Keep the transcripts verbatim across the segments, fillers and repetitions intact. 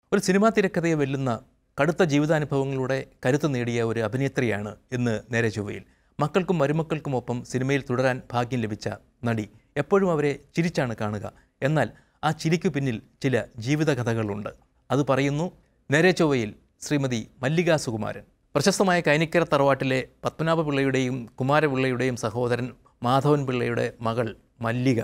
ഒരു സിനിമാ തിരക്കഥയെ വെല്ലുന്ന കടുത്ത ജീവിതാനുഭവങ്ങളുടെ കരുത്ത് നേടിയ ഒരു അഭിനേത്രിയാണ് ഇന്ന് നേരെ ചൊവ്വയിൽ. മക്കൾക്കും മരുമക്കൾക്കുമൊപ്പം സിനിമയിൽ തുടരാൻ ഭാഗ്യം ലഭിച്ച നടി. എപ്പോഴും അവരെ ചിരിച്ചാണ് കാണുക. എന്നാൽ ആ ചിരിക്കു പിന്നിൽ ചില ജീവിതകഥകളുണ്ട്. അത് പറയുന്നു നേരെ ചൊവ്വയിൽ ശ്രീമതി മല്ലിക സുകുമാരൻ. പ്രശസ്തമായ കൈനിക്കര തറവാട്ടിലെ പത്മനാഭ പിള്ളയുടെയും കുമാരപിള്ളയുടെയും സഹോദരൻ മാധവൻ പിള്ളയുടെ മകൾ മല്ലിക.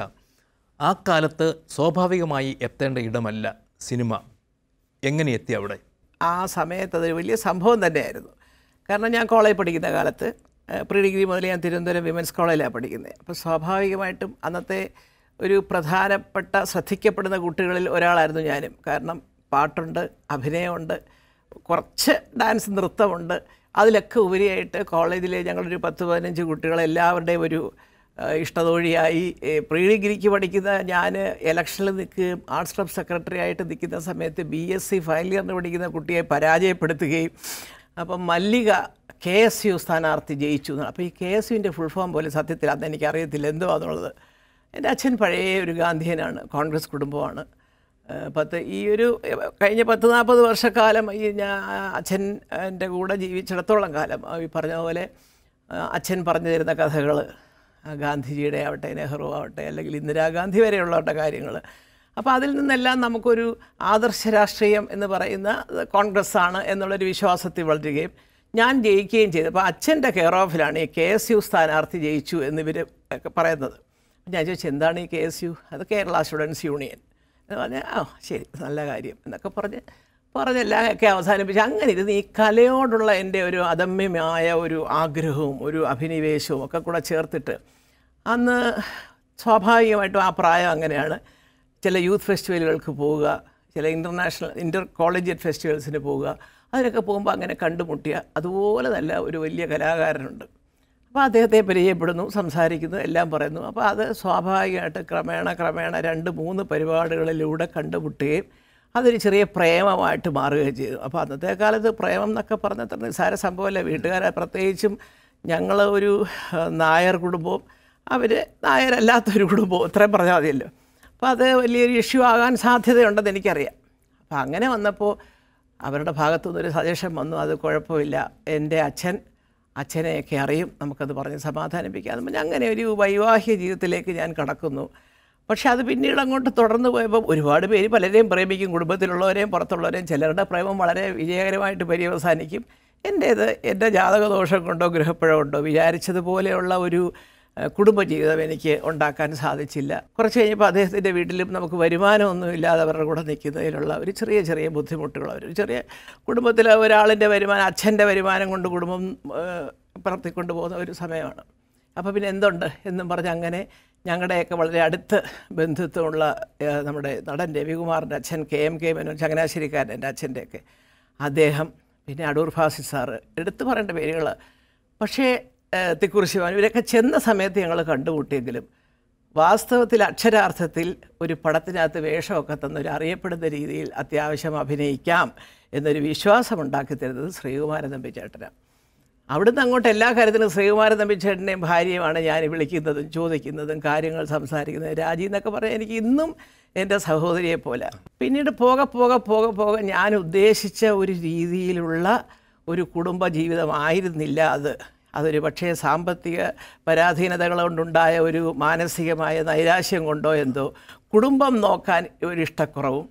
ആ കാലത്ത് സ്വാഭാവികമായി എത്തേണ്ട ഇടമല്ല സിനിമ. എങ്ങനെ എത്തി അവിടെ? ആ സമയത്ത് അതൊരു വലിയ സംഭവം തന്നെയായിരുന്നു. കാരണം ഞാൻ കോളേജിൽ പഠിക്കുന്ന കാലത്ത് പ്രീ ഡിഗ്രി മുതൽ ഞാൻ തിരുവനന്തപുരം വിമൻസ് കോളേജിലാണ് പഠിക്കുന്നത്. അപ്പോൾ സ്വാഭാവികമായിട്ടും അന്നത്തെ ഒരു പ്രധാനപ്പെട്ട ശ്രദ്ധിക്കപ്പെടുന്ന കുട്ടികളിൽ ഒരാളായിരുന്നു ഞാനും. കാരണം പാട്ടുണ്ട്, അഭിനയമുണ്ട്, കുറച്ച് ഡാൻസ് നൃത്തമുണ്ട്. അതിലൊക്കെ ഉപരിയായിട്ട് കോളേജിലെ ഞങ്ങളൊരു പത്ത് പതിനഞ്ച് കുട്ടികളെല്ലാവരുടെയും ഒരു ഇഷ്ടതോഴിയായി. പ്രീ ഡിഗ്രിക്ക് പഠിക്കുന്ന ഞാൻ ഇലക്ഷനിൽ നിൽക്കുകയും ആർട്സ് ക്ലബ് സെക്രട്ടറി ആയിട്ട് നിൽക്കുന്ന സമയത്ത് ബി എസ് സി ഫൈനൽ ഇയറിന് പഠിക്കുന്ന കുട്ടിയെ പരാജയപ്പെടുത്തുകയും അപ്പം മല്ലിക കെ എസ് യു സ്ഥാനാർത്ഥി ജയിച്ചു എന്നാണ്. അപ്പോൾ ഈ കെ എസ് യുവിൻ്റെ ഫുൾ ഫോം പോലെ സത്യത്തിൽ അന്ന് എനിക്കറിയത്തില്ല എന്തുവാന്നുള്ളത്. എൻ്റെ അച്ഛൻ പഴയ ഒരു ഗാന്ധിയനാണ്, കോൺഗ്രസ് കുടുംബമാണ്. പത്ത് ഈ ഒരു കഴിഞ്ഞ പത്ത് നാൽപ്പത് വർഷക്കാലം ഈ ഞാൻ അച്ഛൻ എൻ്റെ കൂടെ ജീവിച്ചിടത്തോളം കാലം ഈ പറഞ്ഞ പോലെ അച്ഛൻ പറഞ്ഞു തരുന്ന കഥകൾ, ഗാന്ധിജിയുടെ ആവട്ടെ, നെഹ്റു ആവട്ടെ, അല്ലെങ്കിൽ ഇന്ദിരാഗാന്ധി വരെയുള്ളവരുടെ കാര്യങ്ങൾ. അപ്പോൾ അതിൽ നിന്നെല്ലാം നമുക്കൊരു ആദർശ രാഷ്ട്രീയം എന്ന് പറയുന്ന കോൺഗ്രസ് ആണ് എന്നുള്ളൊരു വിശ്വാസത്തിൽ വളരുകയും ഞാൻ ജയിക്കുകയും ചെയ്തു. അപ്പോൾ അച്ഛൻ്റെ കെയർ ഓഫിലാണ് ഈ കെ എസ് യു സ്ഥാനാർത്ഥി ജയിച്ചു എന്നിവർ പറയുന്നത്. ഞാൻ ചോദിച്ചു എന്താണ് ഈ കെ എസ് യു? അത് കേരള സ്റ്റുഡൻസ് യൂണിയൻ എന്ന് പറഞ്ഞാൽ ആ ശരി, നല്ല കാര്യം എന്നൊക്കെ പറഞ്ഞ് പറഞ്ഞെല്ലാം ഒക്കെ അവസാനിപ്പിച്ച് അങ്ങനെ ഇരുന്ന് ഈ കലയോടുള്ള എൻ്റെ ഒരു അദമ്യമായ ഒരു ആഗ്രഹവും ഒരു അഭിനിവേശവും ഒക്കെ കൂടെ ചേർത്തിട്ട് അന്ന് സ്വാഭാവികമായിട്ടും ആ പ്രായം അങ്ങനെയാണ്. ചില യൂത്ത് ഫെസ്റ്റിവലുകൾക്ക് പോവുക, ചില ഇൻ്റർനാഷണൽ ഇൻ്റർ കോളേജിയറ്റ് ഫെസ്റ്റിവൽസിന് പോവുക. അതിനൊക്കെ പോകുമ്പോൾ അങ്ങനെ കണ്ടുമുട്ടിയ അതുപോലെ നല്ല ഒരു വലിയ കലാകാരനുണ്ട്. അപ്പോൾ അദ്ദേഹത്തെ പരിചയപ്പെടുന്നു, സംസാരിക്കുന്നു, എല്ലാം പറയുന്നു. അപ്പോൾ അത് സ്വാഭാവികമായിട്ട് ക്രമേണ ക്രമേണ രണ്ട് മൂന്ന് പരിപാടികളിലൂടെ കണ്ടുമുട്ടുകയും അതൊരു ചെറിയ പ്രേമമായിട്ട് മാറുകയും ചെയ്തു. അപ്പോൾ അന്നത്തെ കാലത്ത് പ്രേമം എന്നൊക്കെ പറഞ്ഞ അത്ര നിസ്സാര സംഭവമല്ല. വീട്ടുകാരെ പ്രത്യേകിച്ചും ഞങ്ങൾ ഒരു നായർ കുടുംബവും അവർ നായരല്ലാത്തൊരു കുടുംബവും, ഇത്രയും പറഞ്ഞാൽ മതിയല്ലോ. അപ്പോൾ അത് വലിയൊരു ഇഷ്യൂ ആകാൻ സാധ്യതയുണ്ടെന്ന് എനിക്കറിയാം. അപ്പോൾ അങ്ങനെ വന്നപ്പോൾ അവരുടെ ഭാഗത്തു നിന്നൊരു സജഷൻ വന്നു, അത് കുഴപ്പമില്ല, എൻ്റെ അച്ഛൻ അച്ഛനെയൊക്കെ അറിയും, നമുക്കത് പറഞ്ഞ് സമാധാനിപ്പിക്കാം. അപ്പം അങ്ങനെ ഒരു വൈവാഹിക ജീവിതത്തിലേക്ക് ഞാൻ കടക്കുന്നു. പക്ഷെ അത് പിന്നീട് അങ്ങോട്ട് തുടർന്ന് പോയപ്പോൾ ഒരുപാട് പേര് പലരെയും പ്രേമിക്കും, കുടുംബത്തിലുള്ളവരെയും പുറത്തുള്ളവരെയും. ചിലരുടെ പ്രേമം വളരെ വിജയകരമായിട്ട് പര്യവസാനിക്കും. എൻ്റേത് എൻ്റെ ജാതകദോഷം കൊണ്ടോ ഗ്രഹപ്പിഴ കൊണ്ടോ വിചാരിച്ചതുപോലെയുള്ള ഒരു കുടുംബജീവിതം എനിക്ക് ഉണ്ടാക്കാൻ സാധിച്ചില്ല. കുറച്ച് കഴിഞ്ഞപ്പോൾ അദ്ദേഹത്തിൻ്റെ വീട്ടിലും നമുക്ക് വരുമാനമൊന്നുമില്ലാതെ അവരുടെ കൂടെ നിൽക്കുന്നതിലുള്ള ഒരു ചെറിയ ചെറിയ ബുദ്ധിമുട്ടുകൾ, ഒരു ചെറിയ കുടുംബത്തിലെ ഒരാളിൻ്റെ വരുമാനം അച്ഛൻ്റെ വരുമാനം കൊണ്ട് കുടുംബം വളർത്തിക്കൊണ്ട് പോകുന്ന ഒരു സമയമാണ്. അപ്പോൾ പിന്നെ എന്തുണ്ട് എന്നും പറഞ്ഞ് അങ്ങനെ ഞങ്ങളുടെയൊക്കെ വളരെ അടുത്ത് ബന്ധുത്വമുള്ള നമ്മുടെ നടൻ രവികുമാറിൻ്റെ അച്ഛൻ കെ എം കെ മേനോൻ, ചങ്ങനാശ്ശേരിക്കാരൻ എൻ്റെ അച്ഛൻ്റെയൊക്കെ അദ്ദേഹം, പിന്നെ അടൂർ ഫാസിൽ സാറ്, എടുത്തു പറയേണ്ട പേരുകൾ. പക്ഷേ തിക്കുറി ശിവൻ ഇവരൊക്കെ ചെന്ന സമയത്ത് ഞങ്ങൾ കണ്ടുമുട്ടിയെങ്കിലും വാസ്തവത്തിൽ അക്ഷരാർത്ഥത്തിൽ ഒരു പടത്തിനകത്ത് വേഷമൊക്കെ തന്നൊരു അറിയപ്പെടുന്ന രീതിയിൽ അത്യാവശ്യം അഭിനയിക്കാം എന്നൊരു വിശ്വാസം ഉണ്ടാക്കി തരുന്നത് ശ്രീകുമാരൻ തമ്പിച്ചേട്ടനാണ്. അവിടുന്ന് അങ്ങോട്ട് എല്ലാ കാര്യത്തിലും ശ്രീകുമാരൻ തമ്പിച്ചേട്ടനെയും ഭാര്യയുമാണ് ഞാൻ വിളിക്കുന്നതും ചോദിക്കുന്നതും കാര്യങ്ങൾ സംസാരിക്കുന്നതും. രാജി എന്നൊക്കെ പറയാൻ എനിക്ക് ഇന്നും എൻ്റെ സഹോദരിയെ പോലെ. പിന്നീട് പോകെ പോകെ പോകെ പോകെ ഞാൻ ഉദ്ദേശിച്ച ഒരു രീതിയിലുള്ള ഒരു കുടുംബ ജീവിതമായിരുന്നില്ല അത്. അതൊരു പക്ഷേ സാമ്പത്തിക പരാധീനതകൾ കൊണ്ടുണ്ടായ ഒരു മാനസികമായ നൈരാശ്യം കൊണ്ടോ എന്തോ, കുടുംബം നോക്കാൻ ഒരിഷ്ടക്കുറവും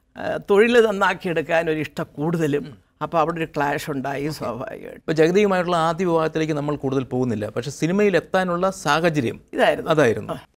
തൊഴിൽ നന്നാക്കിയെടുക്കാൻ ഒരിഷ്ട കൂടുതലും. അപ്പോൾ അവിടെ ഒരു ക്ലാഷ് ഉണ്ടായി സ്വാഭാവികമായിട്ട്. ഇപ്പോൾ ജഗതിയുമായിട്ടുള്ള ആദ്യ വിവാഹത്തിലേക്ക് നമ്മൾ കൂടുതൽ പോകുന്നില്ല, പക്ഷേ സിനിമയിൽ എത്താനുള്ള സാഹചര്യം ഇതായിരുന്നു അതായിരുന്നു